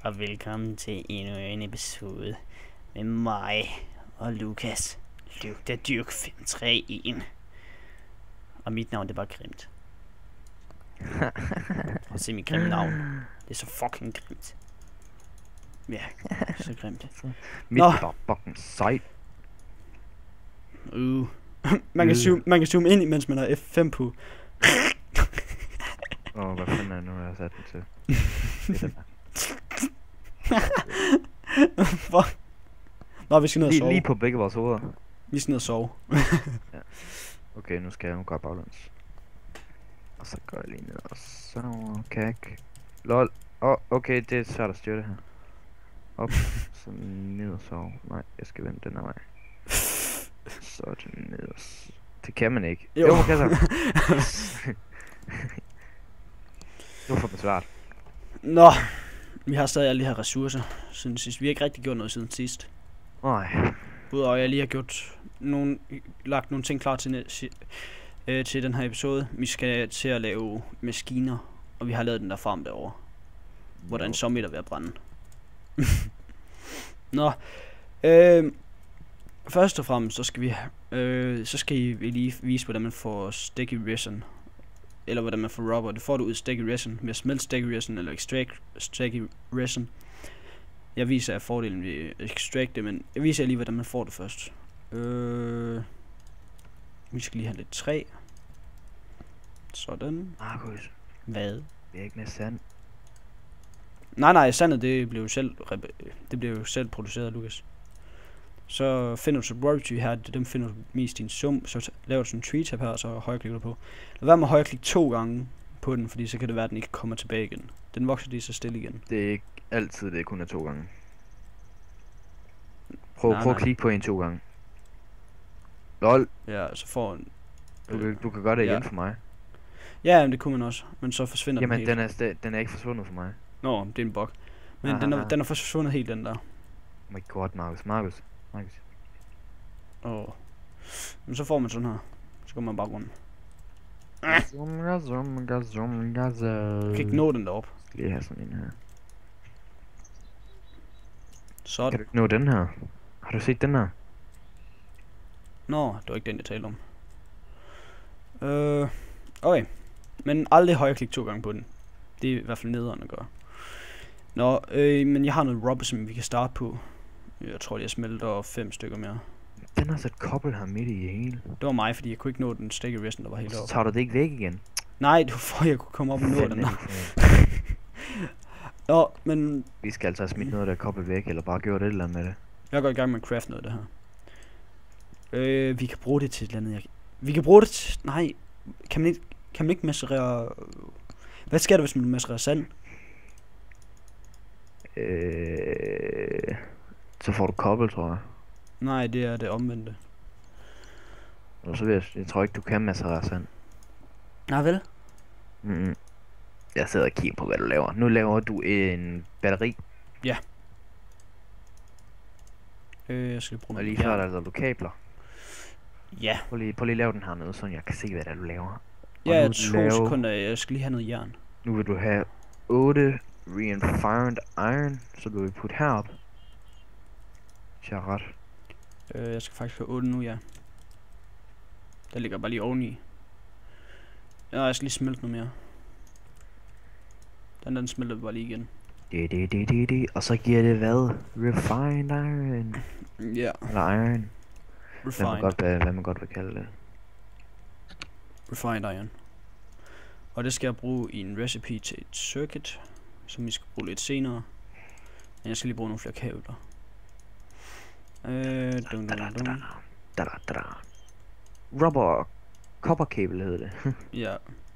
og velkommen til endnu en episode med mig og Lukas. Lygta Dyrk 531. Og mit navn, det er bare grimt. Og se mit grimme navn. Det er så fucking grimt. Ja, så grimt. Mit er fucking sejt. Man kan zoome ind, mens man har F5 på. Hvad fanden er det nu, jeg har sat det til? Fuck. Nå, vi skal ned og sove. Lige på begge vores hoveder. Vi skal ned og sove. Ja. Okay, nu skal jeg gøre baglæns. Og så går jeg lige ned og så kak. Lol. Okay, det er svært at styre det her. Op, så ned og sove. Nej, jeg skal vende den her vej. Så er det ned og det kan man ikke. Jo, kan så. Det var for besvært. Nå, vi har stadig alle de her ressourcer siden sidst. Vi har ikke rigtig gjort noget siden sidst. Nej. Udover at jeg lige har lagt nogle ting klar til den her episode. Vi skal til at lave maskiner, og vi har lavet den der farm derovre. Hvor der er en zombie, der er ved at brænde. Nå, først og fremmest så skal vi lige vise, hvordan man får sticky resin. Eller hvordan man får rubber. Det får du ud af sticky resin ved at smelte sticky resin eller extract sticky resin. Jeg viser af fordelen ved extract det, men jeg viser lige, hvordan man får det først. Vi skal lige have lidt træ. Sådan. Markus. Hvad? Det er ikke med sand. Nej, sandet det blev jo selv produceret, Lukas. Så finder du subroutry her, dem finder du mest i din sum, så laver du sådan en tree tab her, og så højreklikker du på. Lad være med at højreklikke 2 gange på den, fordi så kan det være, at den ikke kommer tilbage igen. Den vokser lige så stille igen. Det er ikke altid, det kun er 2 gange. Prøv at klikke på en 2 gange. Lol. Ja, så får en... Du kan gøre det igen for mig. Ja, men det kunne man også, men så forsvinder den helt. Jamen, den er ikke forsvundet for mig. Nå, det er en bug. Men den er forsvundet helt, den der. Oh my god, Markus. Men så får man sådan her. Så går man bare rundt. Du kan ikke nå den derop. Skal lige have sådan en her. Sådan. Kan du ikke nå den her? Har du set den her? Nå, det var ikke den, jeg talte om. Okay. Men aldrig højreklik 2 gange på den. Det er i hvert fald nederen at gøre. Nå, men jeg har noget rubber, som vi kan starte på. Jeg tror, jeg smelter 5 stykker mere. Den har sat kobbel her midt i hele. Det var mig, fordi jeg kunne ikke nå den sticky resin, der var helt oppe. Så tager du det ikke væk igen? Nej, det var for, jeg kunne komme op og nå den der. Nå, men... Vi skal altså have smidt noget af der kobbel væk, eller bare gjort et eller andet med det. Jeg går i gang med at craft noget af det her. Vi kan bruge det til et eller andet. Vi kan bruge det til... Nej, kan man ikke macerere... Hvad sker der, hvis man macererer sand? Så får du kobbel, tror jeg. Nej, det er det omvendte. Og så jeg tror ikke, du kan macerere sand. Nej, vel? Jeg sidder og kigger på, hvad du laver. Nu laver du en batteri. Ja. Jeg skal bruge og lige før der er du kabler. Ja. Prøv lige at lave den her nede, så jeg kan se, hvad det er, du laver. Ja, 2 sekunder. Jeg skal lige have noget jern. Nu vil du have 8 reinforced iron, så du vil putte herop. Jeg er ret. Jeg skal faktisk have 8 nu, ja. Der ligger bare lige oveni. Ja, jeg skal lige smelte noget mere. Den smelter bare lige igen. Og så giver det hvad? Refined iron. Ja. Eller iron. Refined. Hvad man godt vil kalde det. Refined iron. Og det skal jeg bruge i en recipe til et circuit, som vi skal bruge lidt senere. Men jeg skal lige bruge nogle flere kabler. Rubber copper cable hedder det. Ja.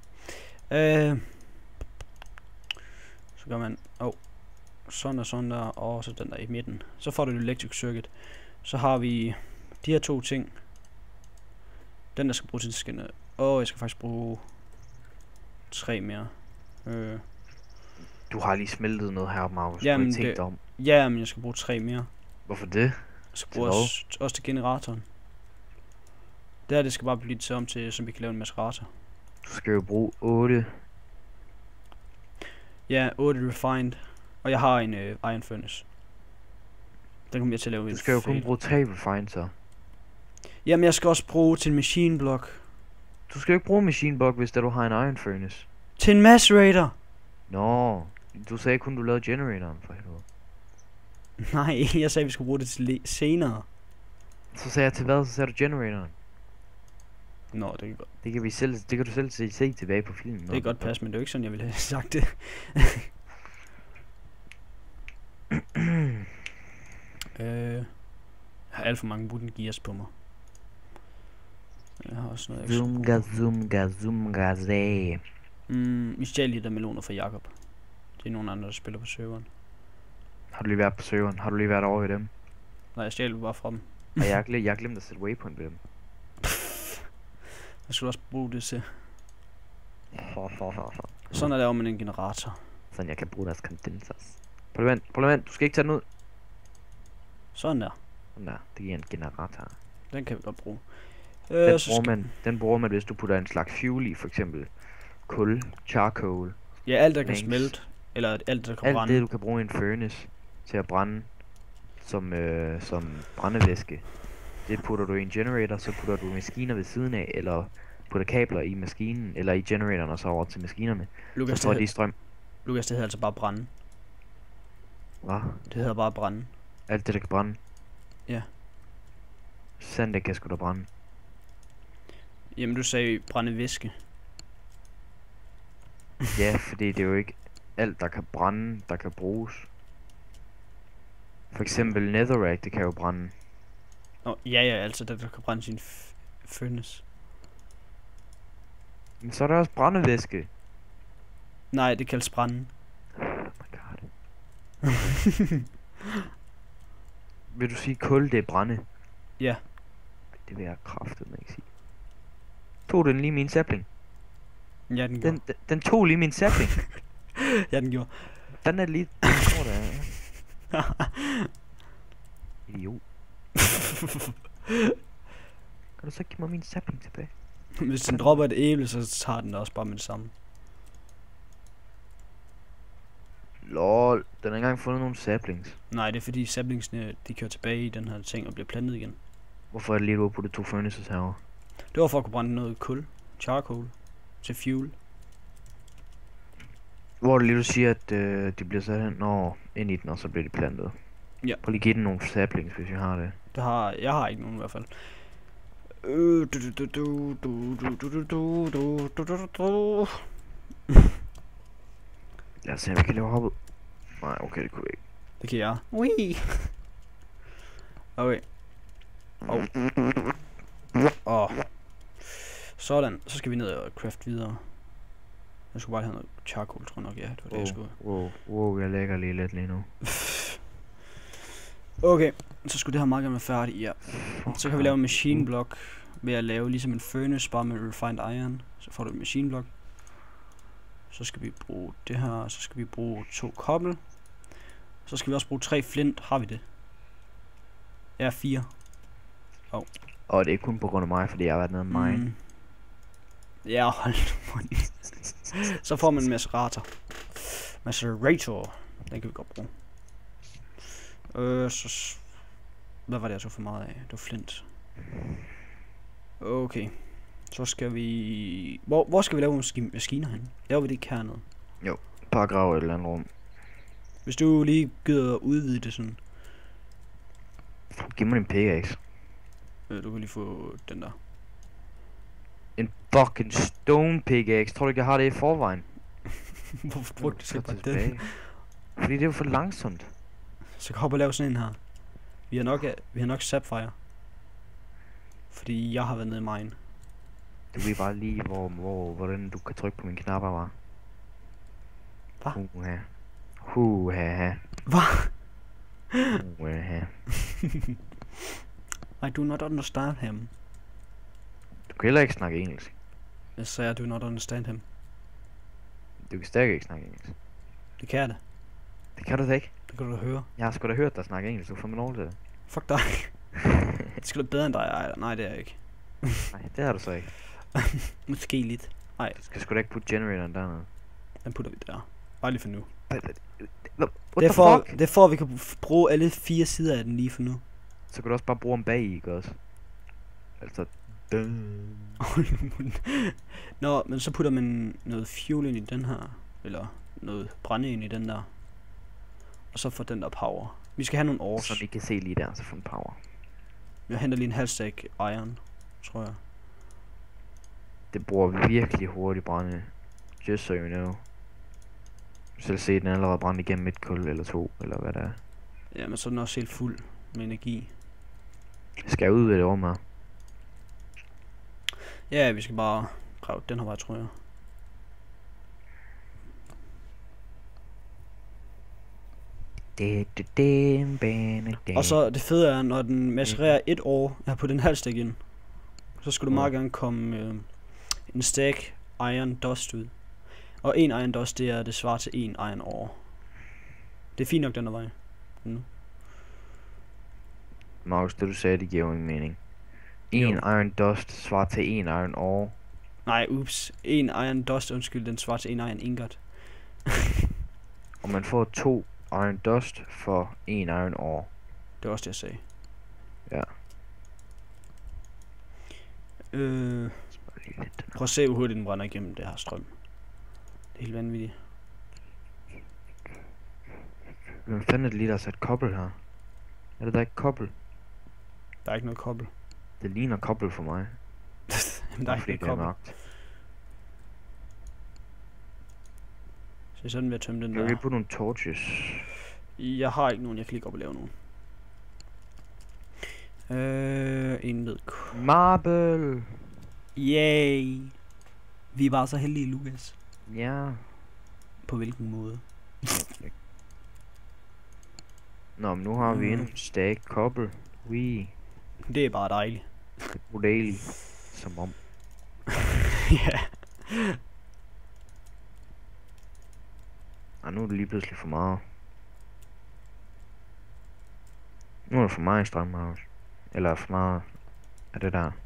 Så gør man sådan og sådan der, og så den der i midten. Så får du et electric circuit. Så har vi de her 2 ting. Den der skal bruge til skinne. Jeg skal faktisk bruge 3 mere. Du har lige smeltet noget her, Markus. Jamen, men jeg skal bruge 3 mere. Hvorfor det? Jeg skal bruge også til generatoren. Det skal bare blive til om til, så vi kan lave en macerator. Du skal jo bruge 8. Ja, 8 refined Og jeg har en Iron Furnace. Den kommer jeg til at lave. Du skal jo kun bruge 3 refine så. Jamen jeg skal også bruge til en machine block. Du skal jo ikke bruge machine block, hvis du har en Iron Furnace. Til en macerator. Nå, du sagde kun du lavede generatoren for helvede. Nej, jeg sagde vi skulle bruge det til senere. Så sagde jeg til hvad? Så sagde du generatoren. Nå, det kan godt. Det kan du selv se tilbage på filmen. Det kan godt passe, men det er jo ikke sådan, jeg ville have sagt det. Jeg har alt for mange wooden gears på mig. Jeg har også noget ekstra. Zoomga, zæ. Vi stjal lige der meloner fra Jakob. Det er nogle andre, der spiller på serveren. Har du lige været på serveren? Har du lige været over i dem? Nej, jeg stjal bare fra dem. Og jeg har glemt at sætte waypoint ved dem. Jeg skulle også bruge det til. Sådan er der med en generator. Sådan jeg kan bruge deres condensers. Prøv du skal ikke tage den ud. Sådan der. Sådan der, det giver en generator. Den kan vi godt bruge. Den bruger man, hvis du putter en slags fuel i, for eksempel kul, charcoal. Ja, alt der kan smelte, eller alt der kan brænde. Alt det du kan bruge i en furnace til at brænde som brændevæske. Det putter du i en generator, så putter du maskiner ved siden af, eller putter kabler i maskinen, eller i generatoren og så over til maskinerne. Lukas, så får de strøm. Lukas, det hedder altså bare brænde. Hvad? Det hedder bare brænde. Alt det der kan brænde? Ja. Sand det kan sgu da brænde. Jamen du sagde brændevæske. Ja, fordi det er jo ikke alt der kan brænde, der kan bruges. For eksempel netherrack, det kan jo brænde. Nå, ja, altså der kan brænde sin furnace. Men så er der også brændevæske. Nej, det kaldes brænde. Oh my god. Vil du sige kul, det er brænde? Ja. Det vil jeg kraftedeme ikke sige. Tog den lige min sapling? Ja, den gjorde. Den tog lige min sapling. Ja, den gjorde. Den er lige... Hvor der er. Idiot. Kan du så give mig min sapling tilbage? Hvis den dropper et æble, så tager den det også bare med det samme. Lol, den har ikke engang fundet nogle saplings. Nej, det er fordi saplingsene, de kører tilbage i den her ting og bliver plantet igen. Hvorfor er det lige du har puttet 2 furnaces herovre? Det var for at kunne brænde noget kul, charcoal, til fuel. Hvor er det lige du siger, at de bliver sat hen ind i den, og så bliver de plantet? Ja. Prøv lige at give den nogle saplings, hvis jeg har det. Jeg har ikke nogen i hvert fald. Lad os se, om vi kan lave hoppet. Nej, okay, det kunne vi ikke. Det kan jeg. Ui. Okay. Sådan, så skal vi ned og craft videre. Jeg skulle bare have noget charcoal, tror jeg nok, ja. Det var det, jeg skulle. Wow, jeg lægger lige nu. Okay, så skulle det her meget gerne være færdigt, ja. Så kan vi lave en machine block ved at lave ligesom en furnace, bare med refined iron. Så får du en machine block. Så skal vi bruge det her, så skal vi bruge 2 kobbel. Så skal vi også bruge 3 flint, har vi det? Ja, 4. Og det er kun på grund af mig, fordi jeg har været nede med mig. Ja, hold nu. Så får man en macerator. Macerator. Den kan vi godt bruge. Så... Hvad var det, jeg tog for meget af? Det var flint. Okay. Så skal vi... Hvor skal vi lave maskiner hen? Laver vi det ikke hernede? Jo, bare grave et eller andet rum. Hvis du lige gider at udvide det sådan. Giv mig en pickaxe. Du kan lige få den der. En fucking stone pickaxe. Tror du ikke, jeg har det i forvejen? Hvorfor brugte du så bare den? Fordi det er jo for langsomt. Så kan hoppe og lave sådan en her. Vi har nok sapphire. Fordi jeg har været nede i mine. Du ved bare lige, hvordan du kan trykke på mine knapper, var. Hvad? Huha. Hvad? Huha. I do not understand him. Du kan heller ikke snakke engelsk. Jeg sagde, I do not understand him. Du kan stadig ikke snakke engelsk. Det kan jeg da. Det kan du da ikke. Det kan du da høre. Jeg har sgu da hørt dig snakke engelsk, du får mig lov til det. Fuck dig. Det skal da bedre end dig. Ej, nej, det er jeg ikke. Nej, det har du så ikke. Måske lidt. Nej. Du skal sgu da ikke putte generatoren dernede. Den putter vi der. Bare lige for nu. What Det er, the for, fuck? det er for, at vi kan bruge alle 4 sider af den lige for nu. Så kan du også bare bruge dem bag i, ikke også? Altså... Nå, men så putter man noget fuel ind i den her. Eller noget brænde ind i den der. Og så får den der power. Vi skal have nogle ores. Som I kan se lige der, så får den power. Jeg henter lige en halv stack iron, tror jeg. Det bruger virkelig hurtigt brænde. Just so you know. Selv se den allerede brændt igennem et kul eller 2, eller hvad det er. Ja, men så er den også helt fuld med energi. Skal jeg ud ved det rum her? Ja, vi skal bare grave den her vej, tror jeg. Og så det fede er, når den macererer et år her på den halv stack ind, så skal du meget gerne komme en stack iron dust ud. Og en iron dust, det er det svarer til en iron ore. Det er fint nok den der vej. Markus, det du sagde, det giver jo ingen mening. En iron dust svarer til en iron ore. Nej, ups. En iron dust, undskyld, den svarer til en iron ingot. Og man får 2 iron dust for en iron ore. Det var også det, jeg sagde. Ja. Prøv at se, hvor hurtigt den brænder igennem det her strøm. Det er helt vanvittigt. Hvem fanden er det lige, der har sat kobbel her? Er det der ikke kobbel? Der er ikke noget kobbel. Det ligner kobbel for mig. Jamen, der er ikke noget kobbel. Så sådan ved at tømme den der. der. Kan vi putte nogle torches? Jeg har ikke nogen, jeg kan lige gå op og lave nogen. En ved. Marble! Yay! Vi er bare så heldige, Lukas. Ja. På hvilken måde? Nå, men nu har vi en stack kobbel. Wee. Det er bare dejligt. Goddageligt. Som om. Ja. Nu er det lige pludselig for meget. Nu er det for meget strømhavs. Eller for meget af det der.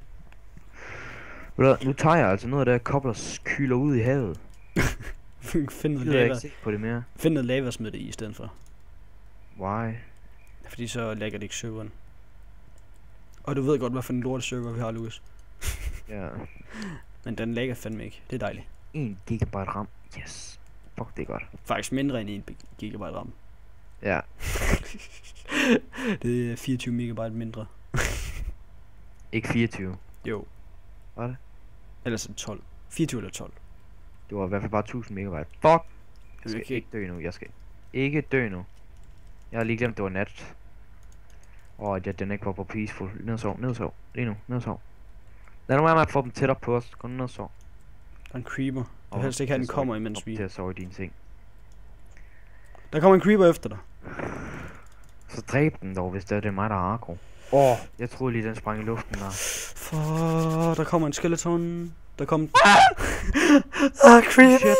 Nu tager jeg altså noget af det kobbel og kyler ud i havet. Find noget Jeg lava. ikke se på det mere. Find noget lava og smid det i stedet for. Why? Fordi så lægger det ikke serveren. Og du ved godt, hvad for en lort server vi har, Lukas. Ja. Men den lægger fandme ikke. Det er dejligt. 1 gigabyte RAM. Yes. Fuck, det er godt. Faktisk mindre end 1 gigabyte RAM. Ja. Det er 24 megabyte mindre. Ikke 24. Jo. Hvad er det? Ellers er det 12. 24 eller 12. Det var i hvert fald bare 1000 megabyte. Fuck! Jeg skal Okay. ikke dø nu. Jeg skal ikke dø nu. Jeg har lige glemt, det var nat. At den ikke var på peaceful. Ned og sov. Ned og sov. Lige nu. Ned og sov. Lad nu være med at få dem tæt op på os. Gå ned og sov. Der er en creeper. Jeg vil helst ikke have, den kommer imens vi... til at sove i dine ting. Der kommer en creeper efter dig. Så dræb den dog, hvis det er mig, der er agro. Jeg troede lige, den sprang i luften der. For der kommer en skeleton. Der kommer... creeper!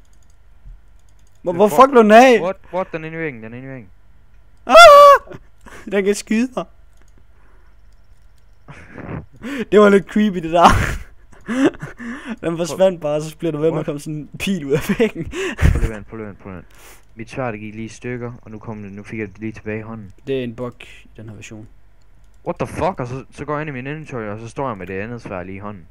Hvor fuck blev den af? What? Den er inde i væggen. Den er inde i væggen. Den kan skyde mig. Det var lidt creepy, det der. Den forsvandt bare, så bliver du ved med at komme sådan en pil ud af væggen. Prøv lige vent. Mit sværd gik lige i stykker, og nu fik jeg det lige tilbage i hånden. Det er en bug i den her version. What the fuck? Og så går jeg ind i min inventory, og så står jeg med det andet sværd lige i hånden.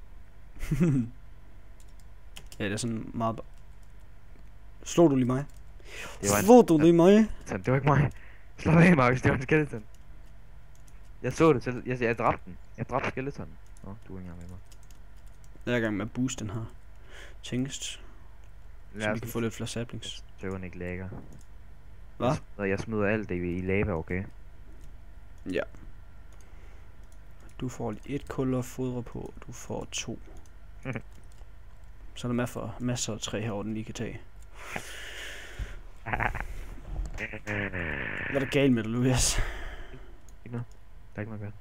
Ja, det er sådan meget... Slog du lige mig? Slog du lige mig? Det var ikke mig. Slå af, Markus, det var en skeleton. Jeg så det selv. Jeg dræbte den. Jeg dræbte skeletonen. Du er ikke engang med mig. Jeg er i gang med at booste den her tingest. Så vi kan få lidt flere saplings. Støveren ikke lækker. Hvad? Jeg smider alt det i lava, okay? Ja. Du får lige 1 kul at fodre på, du får 2. Så er der masser af træ herovre, den lige kan tage. Hvad er der galt med dig, Lukas? Ikke noget. Der er ikke noget galt.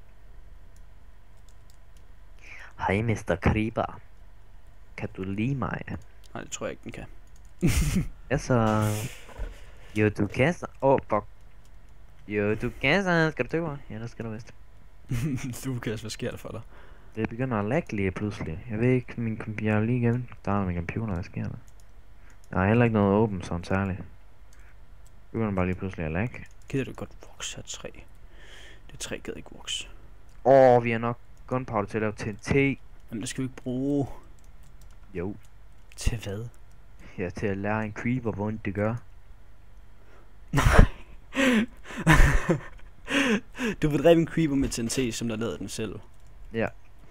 Hej, Mr. Creeper. Kan du lide mig? Nej, det tror jeg ikke, den kan. Altså... Jo, du kan så... fuck. Jo, du kan så... Skal du tøve? Ja, det skal du vist. Lukas, hvad sker der for dig? Det begynder at lagge lige pludselig. Jeg ved ikke, jeg er lige igennem. Der er min computer, hvad sker der? Der er heller ikke noget åbent sådan særligt. Begynder bare lige pludselig at lag. Gider du godt vokse af træ? Det træ gider ikke vokse. Vi har nok gunpowder til at lave TNT. Men det skal vi ikke bruge. Jo. Til hvad? Ja, til at lære en creeper, hvor ondt det gør. Du vil dræbe en creeper med TNT, som der lavede den selv. Ja.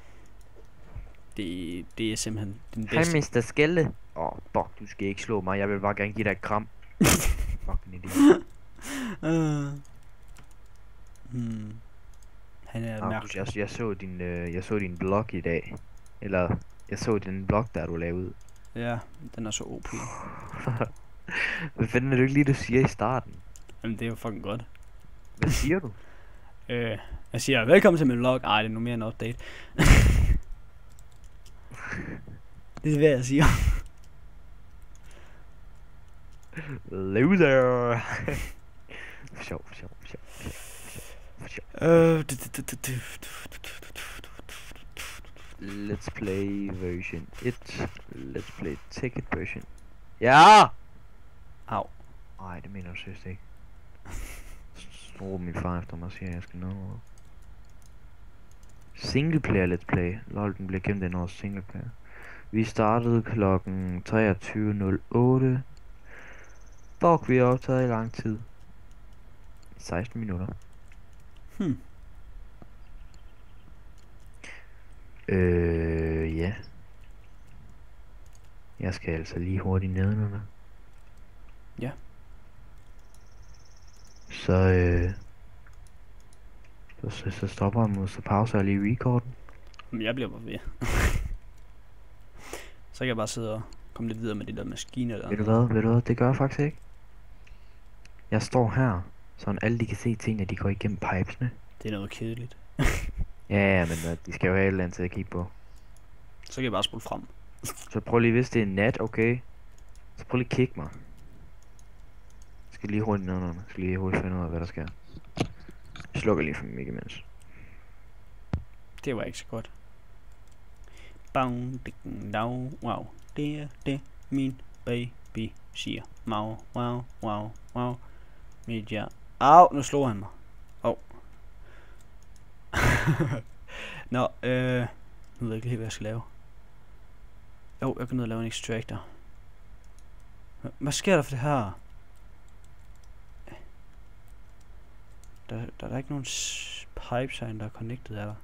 Det er simpelthen den Hej, bedste. Mr. Skelle. Fuck, du skal ikke slå mig. Jeg vil bare gerne give dig et kram. Fucking idiot. Han er mærkelig. Jeg så din blog i dag. Eller, jeg så din blog, der du lavede. Ja, den er så OP. Hvad fanden er det ikke lige, du siger i starten? Jamen, det er jo fucking godt. Hvad siger du? Jeg siger, velkommen til min vlog. Ej, det er nu mere en update. Det er hvad jeg siger. Loser! For sjov. Let's play version 1. Let's play ticket version. Ja! Au. Ej, det mener du seriøst ikke. Så råber min far efter mig og siger, at jeg skal nå. Single player let's play. Lol, den bliver gemt ind over single player. Vi startede klokken 23:08. Fuck, vi har optaget i lang tid. 16 minutter. Ja. Jeg skal altså lige hurtigt nedenunder. Ja. Så stopper jeg mod, så pauser jeg lige recorden. Men jeg bliver bare ved. Så kan jeg bare sidde og komme lidt videre med de der maskiner der. Ved du hvad, det gør jeg faktisk ikke. Jeg står her, så alle de kan se tingene, de går igennem pipesne. Det er noget kedeligt. Ja, men de skal jo have et eller andet til at kigge på. Så kan jeg bare spole frem. Så prøv lige, hvis det er nat, okay? Så prøv lige at kigge mig. Jeg skal lige hurtigt nedenunder. Jeg skal lige hurtigt finde ud af, hvad der sker. Jeg slukker lige for mig imens. Det var ikke så godt. Bang, ding, dau, wow. Det er det, min baby siger. Mau, wow, wow, wow. Media. Au, nu slog han mig. Nå, nu ved jeg ikke helt, hvad jeg skal lave. Jo, jeg kan ned og lave en extractor. Hvad sker der for det her? Der er ikke nogen pipes herinde, der er connected, er der?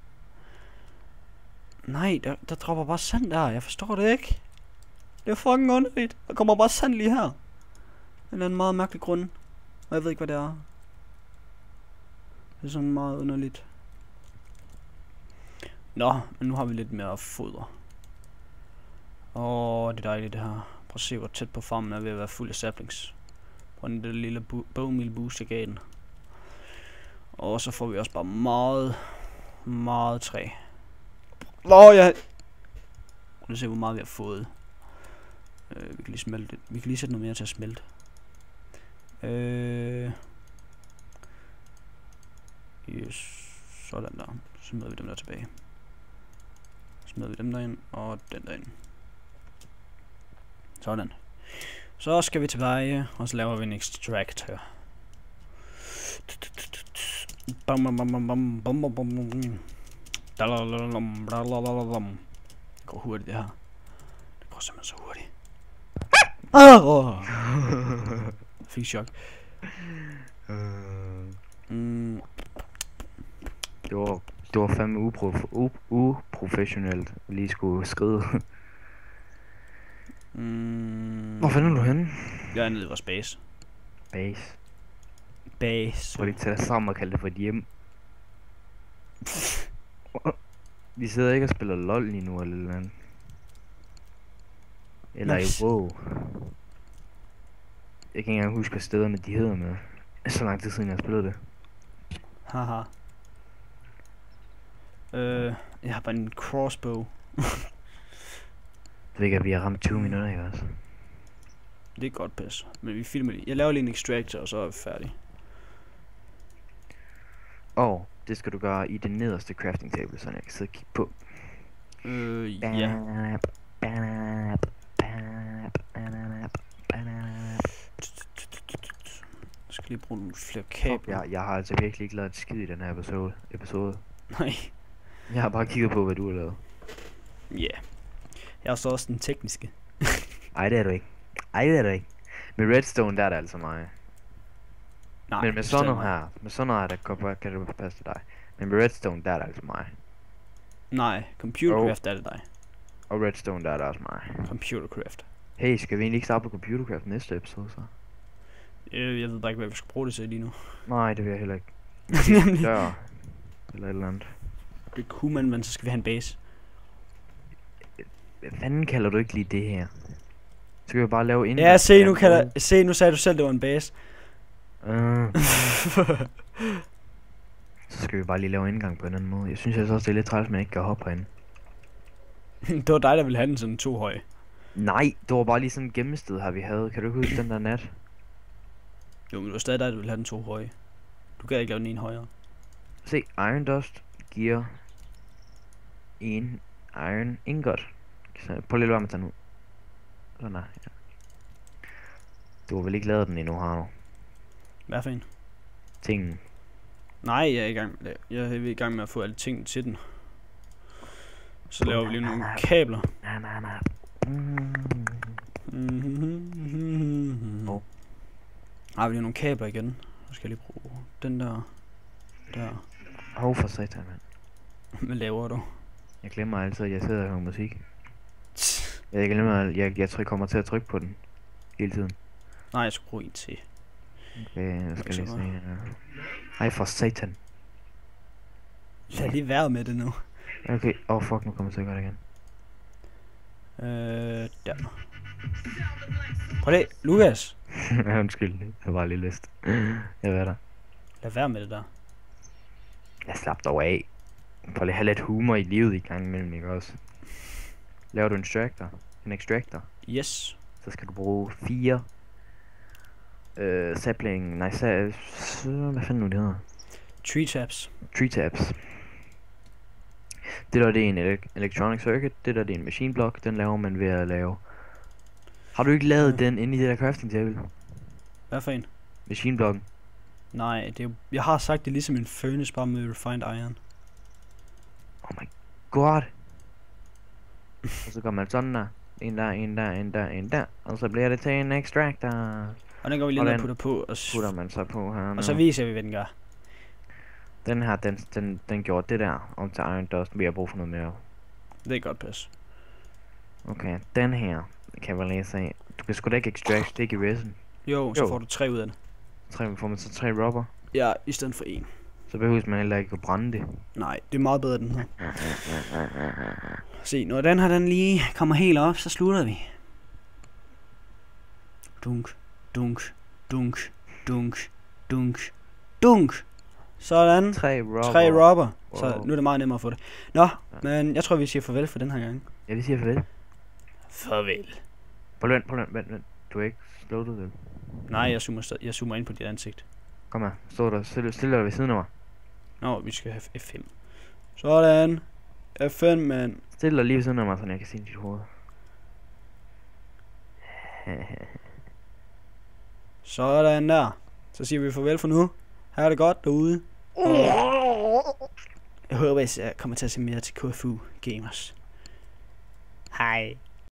Nej, der dropper bare sand der. Jeg forstår det ikke. Det er fucking underligt. Der kommer bare sand lige her. En eller anden meget mærkelig grund. Og jeg ved ikke, hvad det er. Det er sådan meget underligt. Nå, men nu har vi lidt mere foder. Det er dejligt det her. Prøv at se, hvor tæt på farmen er ved at være fuld af saplings. På den lille bogmeal boost, jeg gav den. Og så får vi også bare meget træ. Jeg kan se, hvor meget vi har fået. Vi kan lige smelte det. Vi kan lige sætte noget mere til at smelte. Yes. Sådan der. Så smider vi dem der tilbage. Så smider vi dem derind, og den derind. Sådan. Så skal vi tilbage, og så laver vi en extractor. Bam bam bam bam bam bam bam bam. Det går hurtigt det her. Det går simpelthen så hurtigt. Fik chok. Det var fandme uprofessionelt at lige skulle skride. Hvor fanden er du henne? Jeg er nede i vores base. Base. Prøv lige at tage dig sammen og kalde det for et hjem. Vi sidder ikke og spiller LOL lige nu eller andet. Eller i WoW. Jeg kan ikke engang huske, hvad stederne de hedder med. Så lang tid siden jeg har spillet det. Haha. Jeg har bare en crossbow. Det ved ikke, at vi har ramt 20 minutter, ikke også? Det er godt pis. Men vi filmer lige. Jeg laver lige en extractor, og så er vi færdige. Det skal du gøre i den nederste crafting table, så jeg kan sidde og kigge på. Ja. Skal lige bruge nogle flere Fuck, kabler. jeg har altså virkelig ikke lavet et skid i den her episode. Nej. Jeg har bare kigget på, hvad du har lavet. Ja. Yeah. Jeg er så også den tekniske. Ej, det er du ikke. Med redstone, der er det altså mig. Nej, Men med det sådan stemmer. noget her, kan det passe til dig. Men med redstone, der er det altså mig. Nej, Computercraft er det dig. Og redstone, der er det også mig. Computercraft. Hey, skal vi egentlig ikke starte på Computercraft næste episode så? Jeg ved bare ikke, hvad vi skal bruge det til lige nu. Nej, det vil jeg heller ikke. Dør. Eller et eller andet. Det kunne man, men så skal vi have en base. Hvad fanden kalder du ikke lige det her? Så skal vi bare lave ind. Ja, se, nu sagde du selv, det var en base. Så skal vi bare lige lave indgang på en anden måde. Jeg synes altså også, det er lidt træls, at man ikke kan hoppe herinde. Det var dig, der ville have den sådan 2 høje. Nej, det var bare lige sådan et gemmested her, vi havde. Kan du ikke huske den der nat? Jo, men det var stadig dig, der ville have den 2 høje. Du kan ikke lave den en højere. Se, Iron Dust giver en Iron Ingot. Så prøv lige at lade være med at tage den ud. Eller nej, ja. Du har vel ikke lavet den endnu, har du? Hvad for en? Tingen. Nej, jeg er i gang med at få alle ting til den. Så laver vi lige nogle kabler. Åh. Har vi lige nogle kabler igen. Så skal jeg lige bruge den der. Hov for satan, mand. Hvad laver du? Jeg glemmer altid, at jeg sidder og hører musik. Jeg glemmer, at jeg kommer til at trykke på den. Hele tiden. Nej, jeg skal bruge en til. Okay, jeg skal lige se her. Ej, for satan. Lad lige være med det nu. Okay, fuck, nu kommer jeg til at gøre det igen. Der. Prøv det, Lukas. Undskyld, jeg var lige lyst. Jeg ved der. Lad være med det der. Jeg slap dog af. Prøv lige at have lidt humor i livet i gang imellem, ikke også? Laver du en extractor, Yes. så skal du bruge 4 sapling, nej, hvad fanden nu det hedder? Tree taps. Tree taps. Det der, det er en electronic circuit, det der, det er en machine block, den laver man ved at lave. Har du ikke lavet den inde i det der crafting table? Hvad for en? Machine blocken. Nej, det er, jeg har sagt det ligesom en furnace, bare med refined iron. Oh my god. Og så går man sådan der. En der. Og så bliver det til en extractor. Og den går vi lige ned og putter på. Og putter man så på her nu. og så viser vi, hvad den gør. Den her, den gjorde det der om til Iron Dust. Vi har brug for noget mere. Det er godt pas. Okay, den her kan jeg lige se. Du kan sgu da ikke extract sticky resin. Jo, så får du 3 ud af det. Får man så 3 rubber. Ja, i stedet for 1. Så behøver man heller ikke at brænde det. Nej, det er meget bedre den her. Se, når den her den lige kommer helt op, så slutter vi. Dunk, dunk, dunk, dunk, dunk, dunk. Sådan. 3 rubber. 3 rubber. Wow. Så nu er det meget nemmere at få det. Nå, men jeg tror vi siger farvel for den her gang. Ja, vi siger farvel. Farvel. Prøv vent. Du er ikke slået ud, vel? Nej, jeg zoomer ind på dit ansigt. Kom her, stå der. Stil dig ved siden af mig. Nå, vi skal have F5. Sådan. F5, mand. Stil dig lige ved siden af mig, så jeg kan se dit hoved. Sådan der. Så siger vi farvel for nu. Ha' det godt derude. Og jeg håber, at jeg kommer til at se mere til KFU Gamers. Hej.